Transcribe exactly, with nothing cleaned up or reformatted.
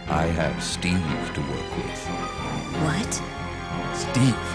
I have Steve to work with. What? Steve.